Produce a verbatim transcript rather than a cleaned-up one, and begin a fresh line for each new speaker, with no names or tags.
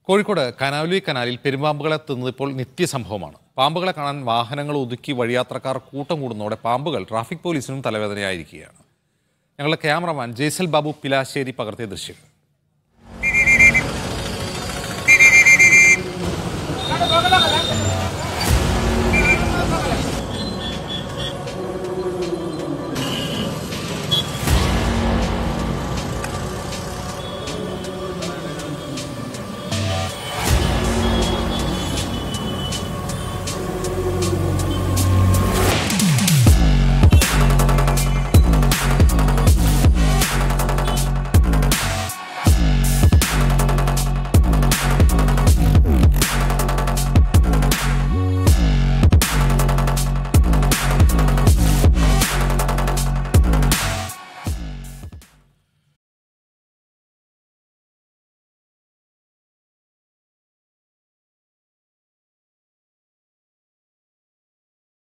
കോഴിക്കോട് കനാലുവി കനാലിൽ പെരുമ്പാമ്പുകളെ തിന്നത് ഇപ്പോൾ നിത്യസംഭവമാണ്. പാമ്പുകളെ കാണാൻ വാഹനങ്ങൾ ഒതുക്കി വഴിയാത്രക്കാർ കൂട്ടം കൂടുന്നതോടെ പാമ്പുകൾ ട്രാഫിക് പോലീസിനും തലവേദനയായിരിക്കുകയാണ്. ഞങ്ങളുടെ ക്യാമറമാൻ ജയ്സൽ ബാബു പിലാശ്ശേരി പകർത്തിയ ദൃശ്യം.